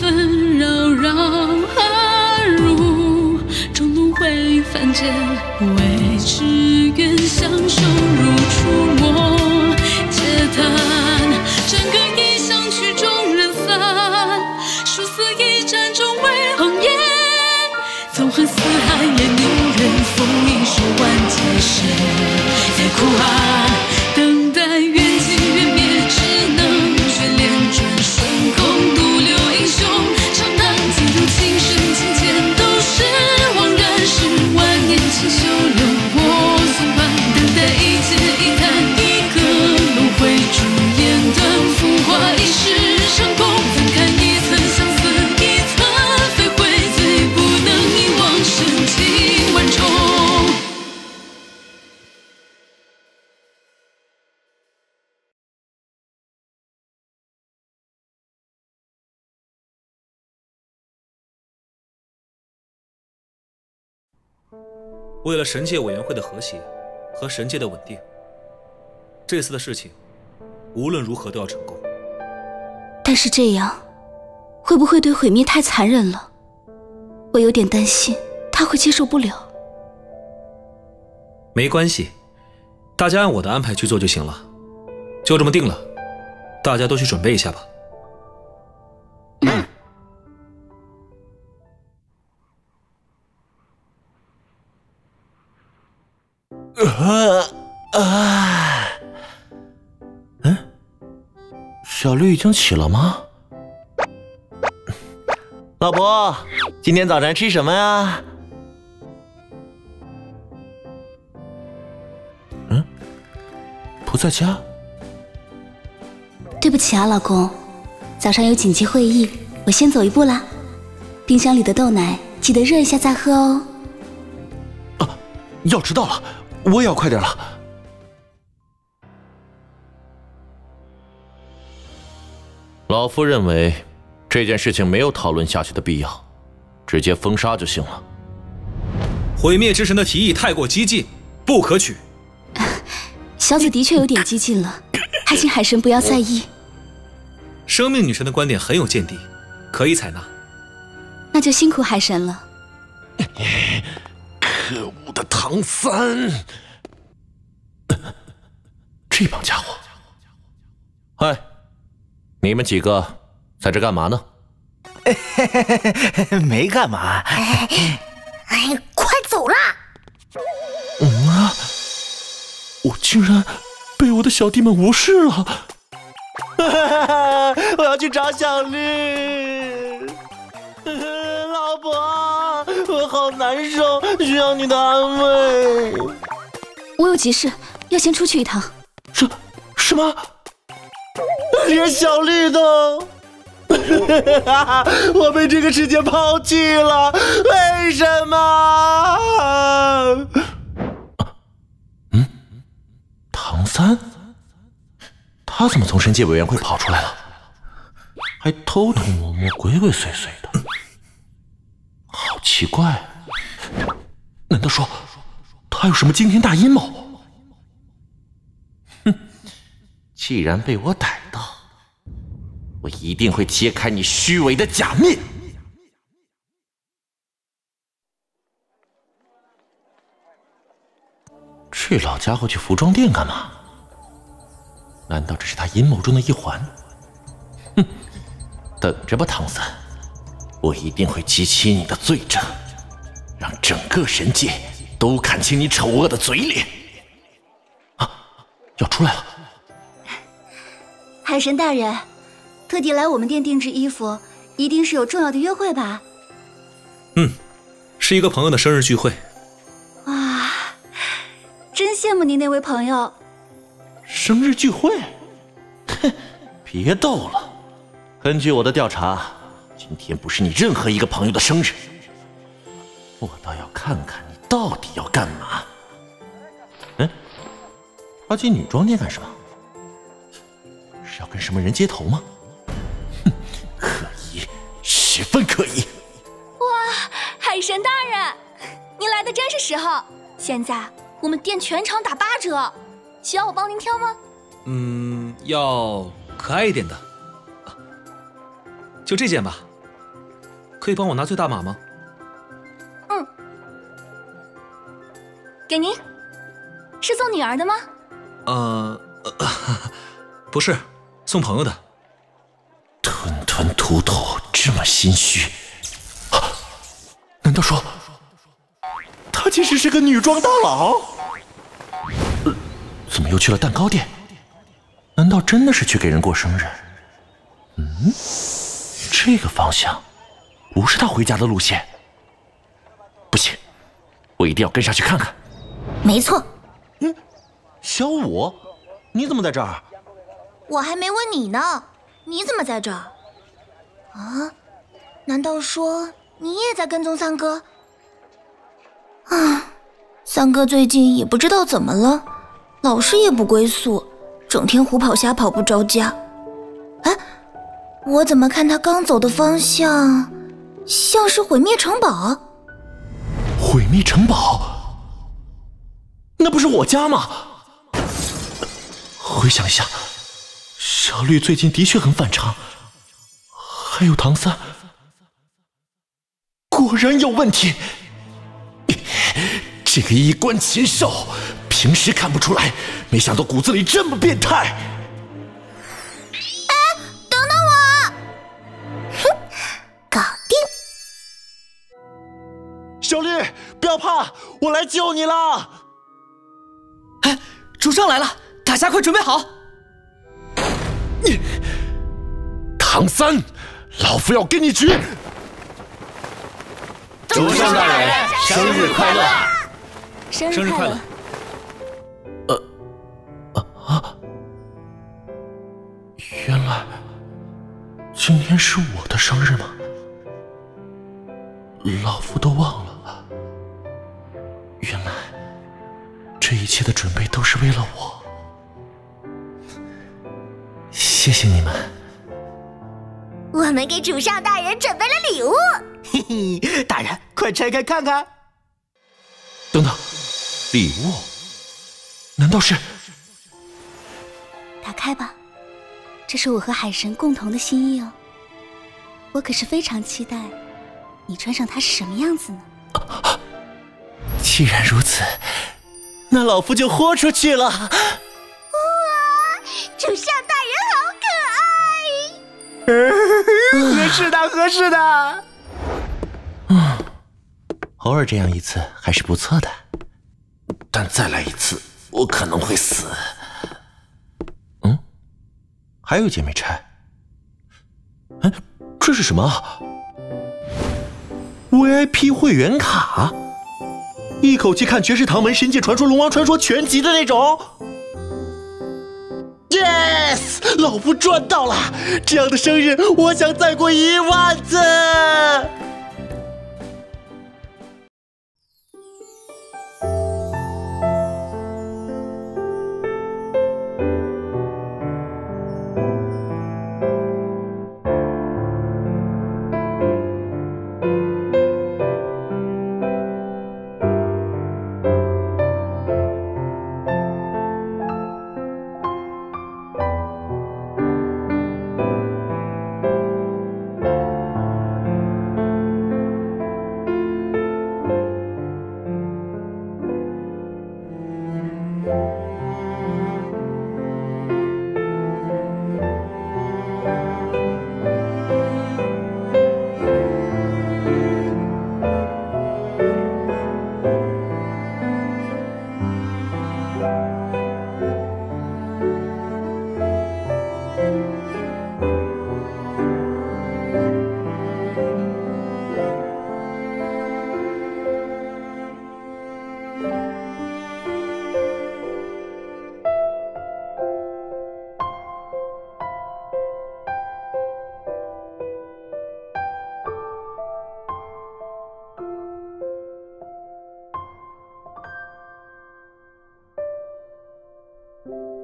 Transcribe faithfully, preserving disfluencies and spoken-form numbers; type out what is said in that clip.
纷扰扰而入，终轮回凡间，为只愿相守如初末。嗟叹整个一想曲终人散，殊死一战终为红颜。纵横四海也宁愿风一手万劫时，再哭喊等待缘尽缘灭，只能眷恋转瞬空，独留英雄长叹自如情深情浅，都是枉然是万年清修留我松盼，等待一劫一叹一个轮回，朱颜断浮华一世成空，分看一层相思一层飞灰，最不能遗忘深情万重。 为了神界委员会的和谐和神界的稳定，这次的事情无论如何都要成功。 但是这样会不会对毁灭太残忍了？我有点担心他会接受不了。 没关系，大家按我的安排去做就行了。就这么定了，大家都去准备一下吧。 嗯。 啊啊！嗯，小绿已经起了吗？老婆，今天早餐吃什么呀？嗯，不在家。 对不起啊，老公，早上有紧急会议，我先走一步啦。冰箱里的豆奶记得热一下再喝哦。 啊，要迟到了，我也要快点了。老夫认为这件事情没有讨论下去的必要，直接封杀就行了。 毁灭之神的提议太过激进，不可取。 小子的确有点激进了，还请海神不要在意。 生命女神的观点很有见地，可以采纳。 那就辛苦海神了。 可恶的唐三！这帮家伙！嗨，你们几个在这干嘛呢？ 没干嘛。哎，哎，快走啦！ 嗯啊，我竟然被我的小弟们无视了！我要去找小绿。老婆，我好难受，需要你的安慰。 我有急事，要先出去一趟。 什什么？连小绿都，我被这个世界抛弃了，为什么？嗯，唐三，他怎么从神界委员会跑出来了？还偷偷摸摸、鬼鬼祟祟的，好奇怪。难道说他有什么惊天大阴谋？哼，既然被我逮到，我一定会揭开你虚伪的假面。这老家伙去服装店干嘛？难道这是他阴谋中的一环？哼，等着吧，唐三，我一定会激起你的罪证，让整个神界都看清你丑恶的嘴脸。啊，要出来了！ 海神大人，特地来我们店定制衣服，一定是有重要的约会吧？ 嗯，是一个朋友的生日聚会。 哇，真羡慕您那位朋友。 生日聚会？哼，别逗了。根据我的调查，今天不是你任何一个朋友的生日。我倒要看看你到底要干嘛。嗯，他进女装店干什么？是要跟什么人接头吗？哼，可疑，十分可疑。 哇，海神大人，您来的真是时候。现在我们店全场打八折，需要我帮您挑吗？ 嗯，要可爱一点的，就这件吧。 可以帮我拿最大码吗？ 嗯，给您。是送女儿的吗？ 呃，呃不是，送朋友的。 吞吞吐吐，这么心虚，啊、难道说她其实是个女装大佬？呃，怎么又去了蛋糕店？难道真的是去给人过生日？嗯，这个方向不是她回家的路线。不行，我一定要跟上去看看。 没错。 嗯，小五，你怎么在这儿？ 我还没问你呢，你怎么在这儿？啊？难道说你也在跟踪三哥？啊，三哥最近也不知道怎么了，老是夜不归宿，整天胡跑瞎跑不着家。哎，我怎么看他刚走的方向，像是毁灭城堡？ 毁灭城堡？那不是我家吗？回想一下，小绿最近的确很反常，还有唐三，果然有问题。这个衣冠禽兽，平时看不出来，没想到骨子里这么变态。 哎，等等我！哼，搞定。 小绿，不要怕，我来救你了。 哎，主上来了，大家快准备好！ 你，唐三，老夫要跟你决！ 主上大人，生日快乐！ 生日快乐！ 呃，啊啊！原来今天是我的生日吗？老夫都忘了。原来这一切的准备都是为了我。谢谢你们。 我们给主上大人准备了礼物。 嘿嘿，大人，快拆开看看。 等等，礼物？难道是？ 打开吧，这是我和海神共同的心意哦。我可是非常期待你穿上它是什么样子呢？ 啊，既然如此，那老夫就豁出去了。哇， 主上大人好可爱！合适的，合适的。 嗯，偶尔这样一次还是不错的，但再来一次，我可能会死。嗯，还有一件没拆。哎，这是什么 ？V I P 会员卡，一口气看绝世唐门、神界传说、龙王传说全集的那种。Yes， 老夫赚到了！这样的生日，我想再过一万次。 嗯。